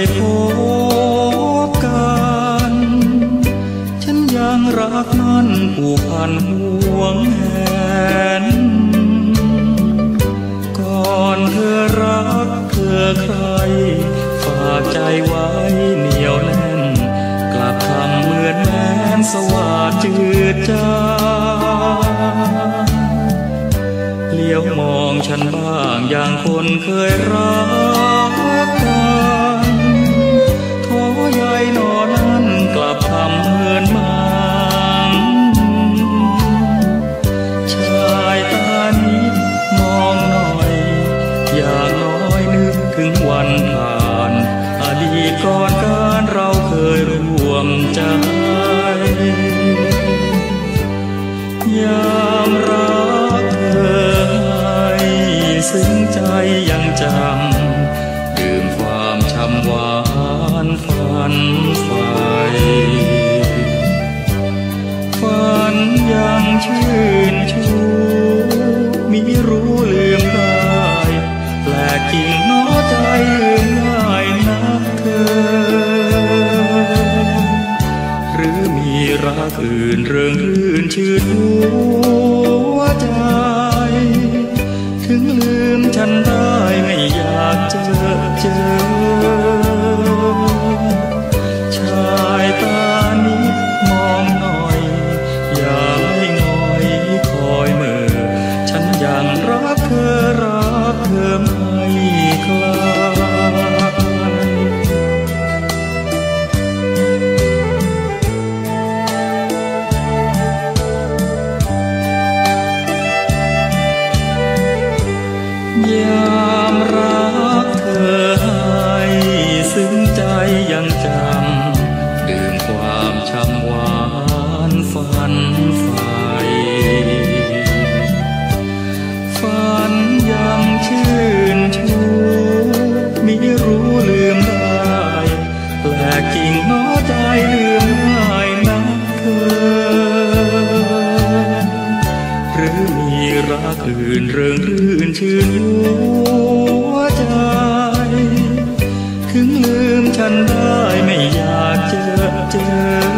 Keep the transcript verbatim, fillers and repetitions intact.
พบกันฉันยังรักมันผูกพันห่วงแหนก่อนเธอรักเธอใครฝากใจไว้เหนียวแน่นกลับคำเหมือนแม้นสว่างจืดจางเลี้ยวมองฉันบ้างอย่างคนเคยรักกันโถใยหนอนั้นกลับคำเหมือนมังชายตานิดมองหน่อยอย่างน้อยนึกถึงวันผ่านอดีตก่อนการเราเคยร่วมใจยามรักเธอให้ซึ้งใจยังจำดื่มความช้ำหวานฝันไฟฝันยังชื่นชูมิรู้ลืมได้แปลกจริงน้อใจลืมง่ายนักเธอหรือมีรักอื่นเริงรื่นชื่นหัวใจถึงลืมฉันได้ไม่อยากเจอเจอชายตานิดมองหน่อยอย่าให้น้อยคอยเมื่อฉันยังรักเธอรักเธอไม่คลายยามรักเธอให้ซึ้งใจยังจำดื่มความช้ำหวานฝันไฟฝันยังชื่นชูมิรู้ลืมได้แปลกจริงน้อใจลืมง่ายนักเธอหรือมีรักอื่นเริงรื่นชื่นหัวใจถึงลืมฉันได้ไม่อยากเจอเจอ